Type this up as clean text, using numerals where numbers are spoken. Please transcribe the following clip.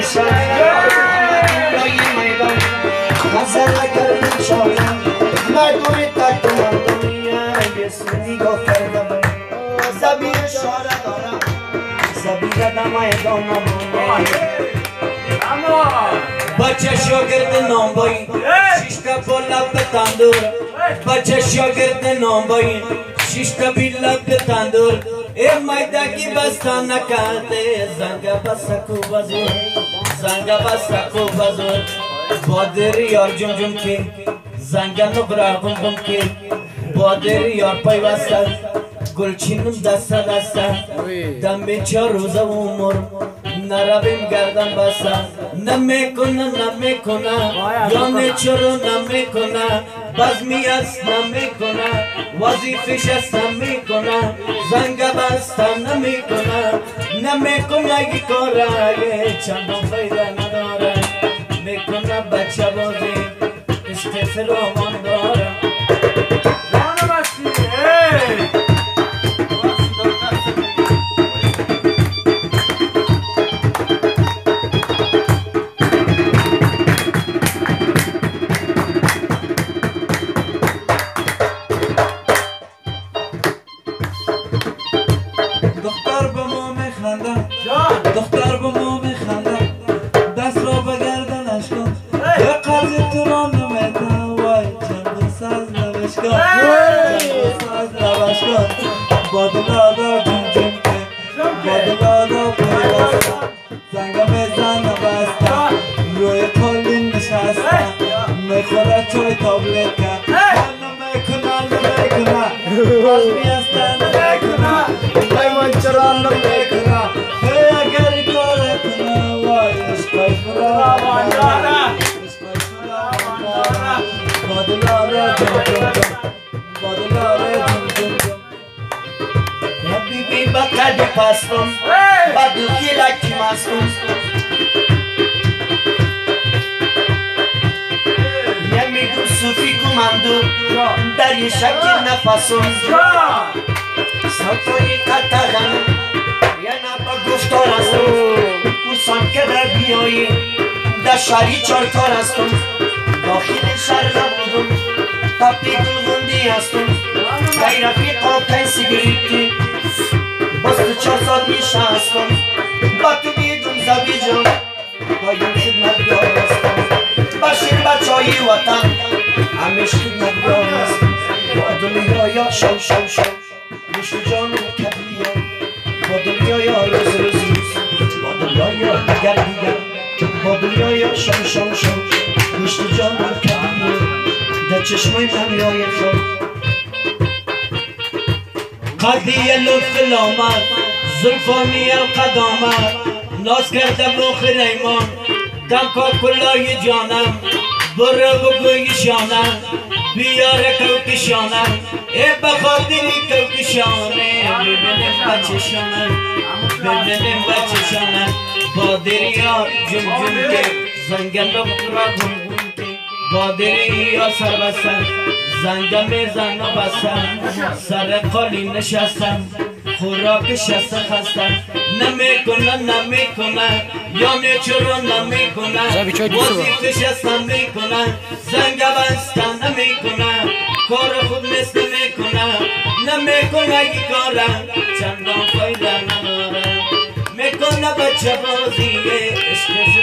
میشم لای میدان غزل کردم شایم مردم تک مردمیه یه سنی گفتردم زبیر شاره دارم زبیر دمای دانم بچه شاگرد نامبایی شیشتا با لب تندور بچه شاگرد نامبایی شیشتا بی لب تندور ای مایدگی بستا نکرده زنگ بسکو بزور زنگ بسکو بزور بادر یار جم جم که زنگ نبرا بم بم که بادر یار پیوسته گلچینم دسته دسته دم 4 روز عمر نرویم گردن بسته نمیکنه یعنی چرا نمیکنه بزمی است نمیکنه وظیفش است نمیکنه زنگ بسته نمیکنه ای کاره چندان فایده نداره میکنه بچه بازی عشق فرامان داره دختر به ما میخنده دست را به گردنش کن به قرض تو را نمیده وای چند ساز لبش کن با دلادا جون جون که با دلادا پیوسته زنگ میزن بسته روی کلون نشسته میخوره چوی تابلت کرد نمیکنه باز میسته نمیکنه ایمان چرا نمیکنه حبیبی با قلب پستم با دوکی لکی مستم نمیگم صوفی کماندو در یه شکل نفسم سلطانی قطعم یه نبا گفتار هستم پرسان که در بیایی در شهری 4 تار هستم داخل شهر نبودم تپی گلغندی هستم گای رفیقا 5 سیگریتی باز تو 4 ساعت میشه هستم با تو بیدون زبی جان بایم خدمتگار هستم بشیر بچهای وطن همیش خدمتگار هستم با دنیا شو نشت جانو کبیر با دنیا روز با دنیا دیگر با دنیا شو نشت جانو کبیر در چشمای دنیای خود قدی لطف لامد زلفانی القدامت ناز کرده بخ ریمان دمکا کلای جانم برو بگوی شانم بیار کوکشانم ای بخاطری کوکشانه ببینیم بچه شانم با دریار جم که زنگل رو گم با دریا سر بستن زنگ میزن و بستن سر قالی نشستن خوراک شست خستن نمیکنه یعنی چرا نمیکنه وظیفش است نمیکنه زنگ بستن نمیکنه کار خود مثل نمیکنه ای کارم چندان فایده نداره میکنه بچه بازی عشق